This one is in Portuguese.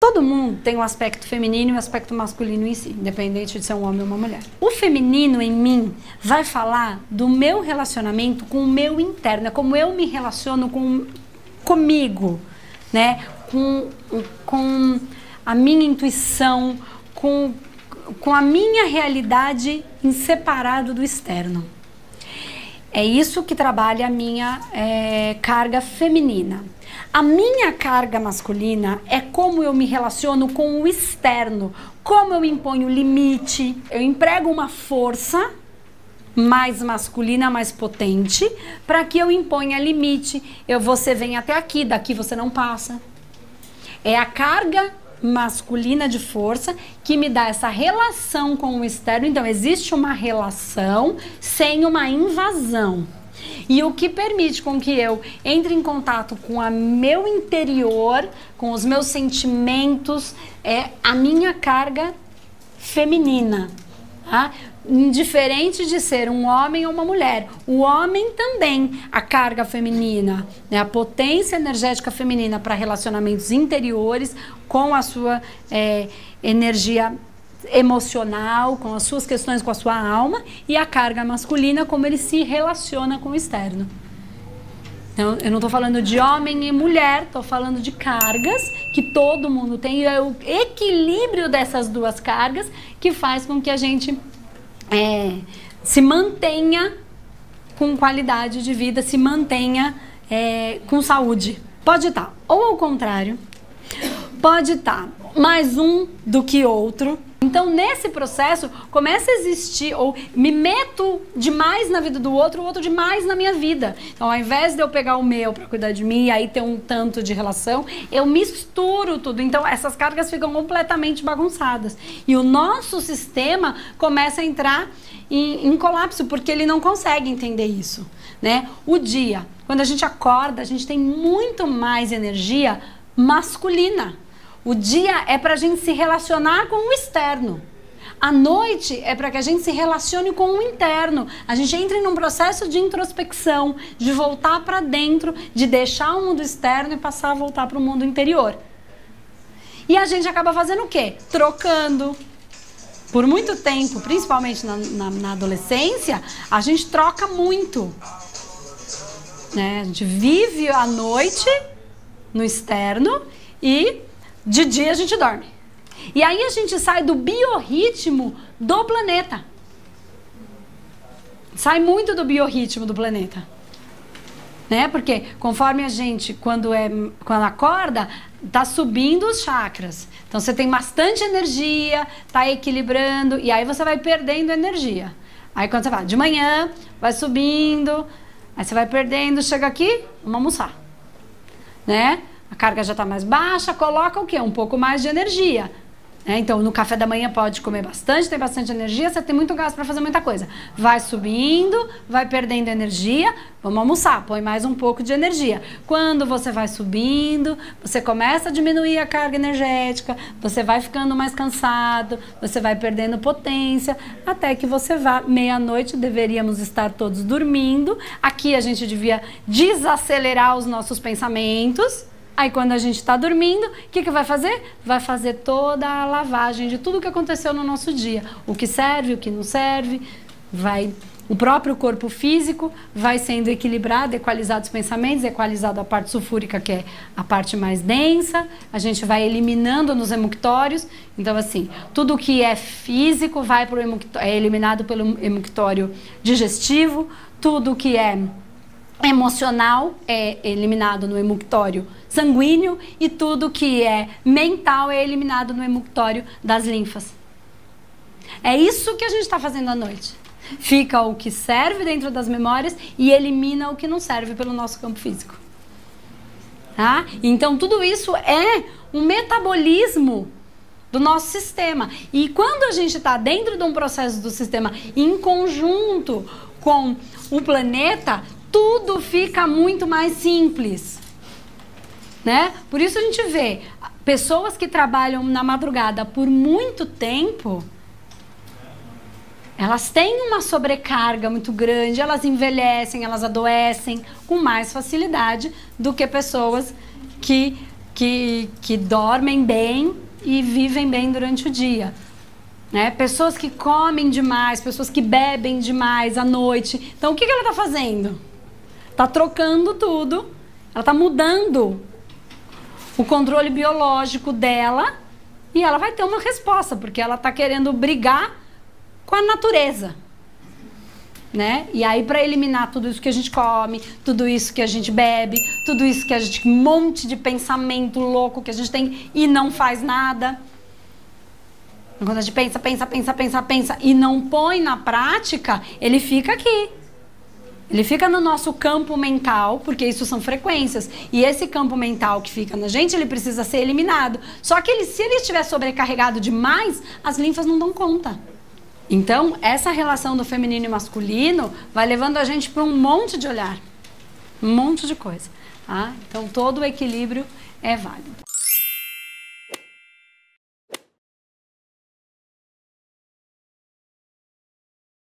Todo mundo tem um aspecto feminino e um aspecto masculino em si, independente de ser um homem ou uma mulher. O feminino em mim vai falar do meu relacionamento com o meu interno, é como eu me relaciono comigo, né? Com a minha intuição, com a minha realidade em separado do externo. É isso que trabalha a minha carga feminina. A minha carga masculina é como eu me relaciono com o externo, como eu imponho limite, eu emprego uma força mais masculina, mais potente, para que eu imponha limite. Você vem até aqui, daqui você não passa. É a carga masculina de força que me dá essa relação com o externo. Então, existe uma relação sem uma invasão. E o que permite com que eu entre em contato com o meu interior, com os meus sentimentos, é a minha carga feminina, tá? Indiferente de ser um homem ou uma mulher. O homem também, a carga feminina, né? A potência energética feminina para relacionamentos interiores com a sua energia emocional, com as suas questões com a sua alma, e a carga masculina, como ele se relaciona com o externo. Então, eu não estou falando de homem e mulher, estou falando de cargas que todo mundo tem, e é o equilíbrio dessas duas cargas que faz com que a gente se mantenha com qualidade de vida, se mantenha com saúde. Pode estar ou ao contrário, pode estar mais um do que outro. Então, nesse processo, começa a existir, ou me meto demais na vida do outro, o outro demais na minha vida. Então, ao invés de eu pegar o meu para cuidar de mim e aí ter um tanto de relação, eu misturo tudo. Então, essas cargas ficam completamente bagunçadas. E o nosso sistema começa a entrar em colapso, porque ele não consegue entender isso, né? O dia, quando a gente acorda, a gente tem muito mais energia masculina. O dia é para a gente se relacionar com o externo. A noite é para que a gente se relacione com o interno. A gente entra num processo de introspecção, de voltar para dentro, de deixar o mundo externo e passar a voltar para o mundo interior. E a gente acaba fazendo o quê? Trocando. Por muito tempo, principalmente na adolescência, a gente troca muito, né? A gente vive a noite no externo e de dia a gente dorme. E aí a gente sai do biorritmo do planeta. Sai muito do biorritmo do planeta. Né? Porque conforme a gente, quando acorda, tá subindo os chakras. Então você tem bastante energia, tá equilibrando, e aí você vai perdendo energia. Aí quando você vai de manhã, vai subindo, aí você vai perdendo, chega aqui, vamos almoçar. Né? A carga já está mais baixa, coloca o quê? Um pouco mais de energia. Então, no café da manhã pode comer bastante, tem bastante energia, você tem muito gás para fazer muita coisa. Vai subindo, vai perdendo energia, vamos almoçar, põe mais um pouco de energia. Quando você vai subindo, você começa a diminuir a carga energética, você vai ficando mais cansado, você vai perdendo potência, até que você vá, meia-noite, deveríamos estar todos dormindo. Aqui a gente devia desacelerar os nossos pensamentos. Aí quando a gente está dormindo, o que vai fazer? Vai fazer toda a lavagem de tudo o que aconteceu no nosso dia. O que serve, o que não serve, o próprio corpo físico vai sendo equilibrado, equalizado os pensamentos, equalizado a parte sulfúrica, que é a parte mais densa. A gente vai eliminando nos emuctórios. Então, assim, tudo que é físico vai para é eliminado pelo emuctório digestivo. Tudo que é emocional é eliminado no emuctório sanguíneo, e tudo que é mental é eliminado no emuctório das linfas. É isso que a gente está fazendo à noite. Fica o que serve dentro das memórias e elimina o que não serve pelo nosso campo físico. Tá? Então tudo isso é um metabolismo do nosso sistema. E quando a gente está dentro de um processo do sistema em conjunto com o planeta, tudo fica muito mais simples. Né? Por isso a gente vê pessoas que trabalham na madrugada por muito tempo, elas têm uma sobrecarga muito grande, elas envelhecem, elas adoecem com mais facilidade do que pessoas que que dormem bem e vivem bem durante o dia. Né? Pessoas que comem demais, pessoas que bebem demais à noite. Então, o que ela está fazendo? Está trocando tudo, ela está mudando o controle biológico dela e ela vai ter uma resposta, porque ela está querendo brigar com a natureza. Né? E aí, para eliminar tudo isso que a gente come, tudo isso que a gente bebe, tudo isso que a gente... um monte de pensamento louco que a gente tem e não faz nada. Quando a gente pensa e não põe na prática, ele fica aqui. Ele fica no nosso campo mental, porque isso são frequências. E esse campo mental que fica na gente, ele precisa ser eliminado. Só que se ele estiver sobrecarregado demais, as linfas não dão conta. Então, essa relação do feminino e masculino vai levando a gente para um monte de olhar. Um monte de coisa. Tá? Então, todo o equilíbrio é válido.